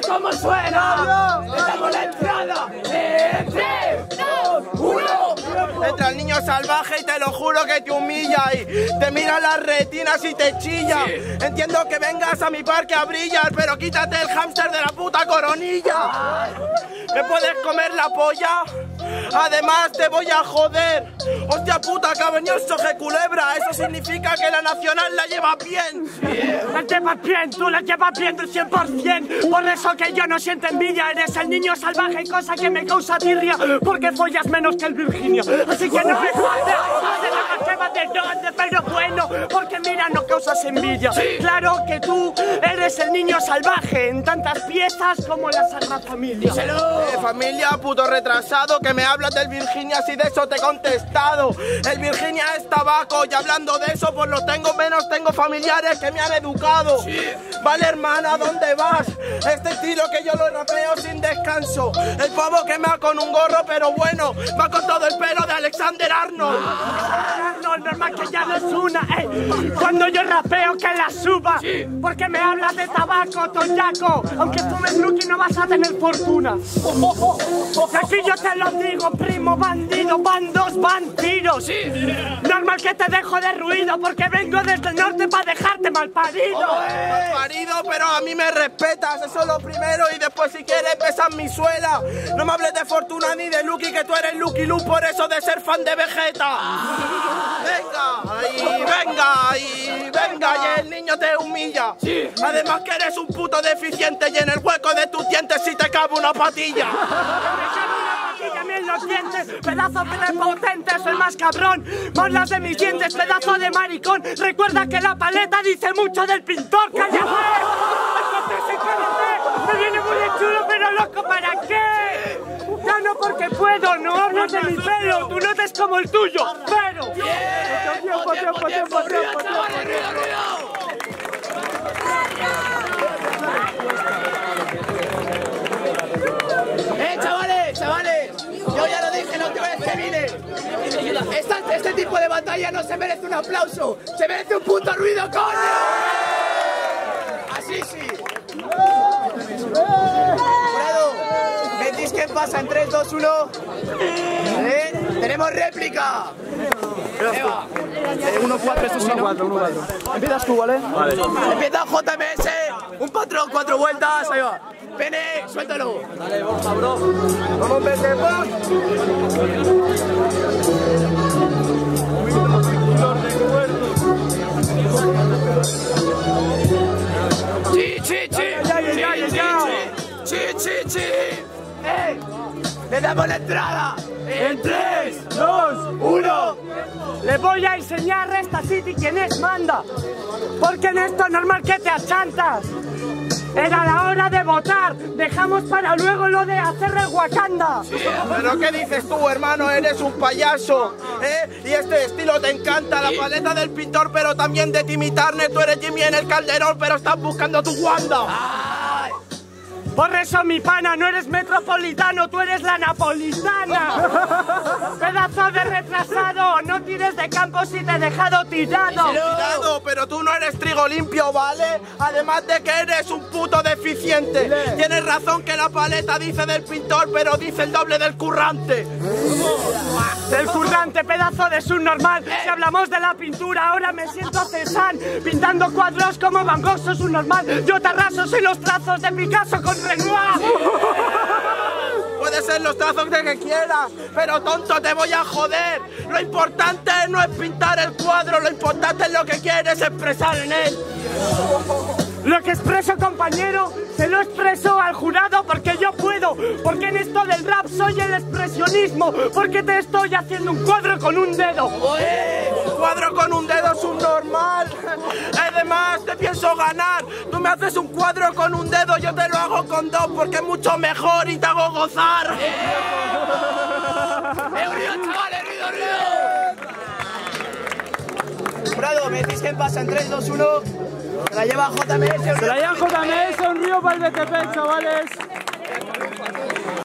cómo suena. ¡Le damos la entrada! ¡3, 2, 1! Entra el niño salvaje y te lo juro que te humilla y te mira las retinas y te chilla. Entiendo que vengas a mi parque a brillar, pero quítate el hámster de la puta coronilla. ¿Me puedes comer la polla? Además te voy a joder. Hostia puta, que ha venido el soje culebra. Eso significa que la nacional la lleva bien. La llevas bien, tú la llevas bien del 100%. Por eso que yo no siento envidia. Eres el niño salvaje, cosa que me causa tirria, porque follas menos que el Virginio. Así que no me jodas, la lleva de dónde, pero bueno, porque mira, no causas envidia. Claro que tú eres el niño salvaje en tantas piezas como la Sagrada Familia. Familia, puto retrasado, que me hablas del Virginia si de eso te he contestado. El Virginia es tabaco y hablando de eso pues lo tengo menos, tengo familiares que me han educado. Vale hermana, ¿dónde vas? Este estilo que yo lo rapeo sin descanso. El pavo que me va con un gorro pero bueno, va con todo el pelo de Alexander Arnold. Arnold, normal que ya no es una, cuando yo rapeo que la suba, porque me hablas de tabaco, toyaco. Aunque fumes Lucky no vas a tener fortuna. Y aquí yo te lo digo, primo bandido, van dos, van tiros. Normal que te dejo de ruido, porque vengo desde el norte para dejarte mal parido. Mal parido, pero a mí me respetas, eso es lo primero. Y después si quieres besas mi suela. No me hables de Fortuna ni de Lucky, que tú eres Lucky Luke por eso de ser fan de Vegeta. Venga, ahí, venga, ahí, venga, y el niño te humilla. Además que eres un puto deficiente y en el hueco de tus dientes si te cabe una patilla. También los dientes, pedazo prepotente, soy más cabrón. Morlas de mis dientes, pedazo de maricón. Recuerda que la paleta dice mucho del pintor. ¡Cállate! Me viene muy de chulo, pero loco, ¿para qué? Ya no porque puedo, no hablas de mi pelo. Tú no eres como el tuyo, pero... ¡Tiempo! ¡Chavales! Yo ya lo dije la última vez que vine. Este tipo de batalla no se merece un aplauso, se merece un puto ruido, coño. Así sí. Jurado, ¿me decís qué pasa en 3, 2, 1? ¡Tenemos réplica! 1-4, esto sí, ¿no? 1-4. Empiezas tú, ¿vale? Vale. Empieza JMS, un patrón, 4 vueltas, ahí va. Pene, suéltalo. Dale, Borja, bro. Vamos, vete, vamos. ¡Sí! ¡Le damos la entrada! ¡En 3, 2, 1! Le voy a enseñar a esta City quién es manda. Porque en esto es normal que te achantas. Era la hora de votar. Dejamos para luego lo de hacer el Wakanda. ¿Pero qué dices tú, hermano? Eres un payaso, ¿eh? Y este estilo te encanta, la paleta del pintor, pero también de Timmy Turner. Tú eres Jimmy en el Calderón, pero estás buscando tu Wanda. Por eso, mi pana, no eres metropolitano, tú eres la napolitana. Pedazo de retrasado, no tires de campo si te he dejado tirado. Tirado, pero tú no eres trigo limpio, ¿vale? Además de que eres un puto deficiente. Tienes razón que la paleta dice del pintor, pero dice el doble del currante. Del currante, pedazo de subnormal. Si hablamos de la pintura, ahora me siento Cézanne, pintando cuadros como Van Gogh, sos un normal. Yo te arraso, soy los trazos de Picasso con Renoir. Puede ser los trazos de que quieras, pero tonto, te voy a joder. Lo importante no es pintar el cuadro, lo importante es lo que quieres expresar en él. Lo que expreso, compañero, se lo expreso al jurado porque yo puedo. Porque en esto del rap soy el expresionismo. Porque te estoy haciendo un cuadro con un dedo. Un cuadro con un dedo es un normal. Además, te pienso ganar. Tú me haces un cuadro con un dedo, yo te lo hago con dos porque es mucho mejor y te hago gozar. ¡Ruido, chavales, ruido! Jurado, me decís qué pasa en 3, 2, 1. Se la lleva JMS. Se la lleva JMS, un río para el BTP, chavales.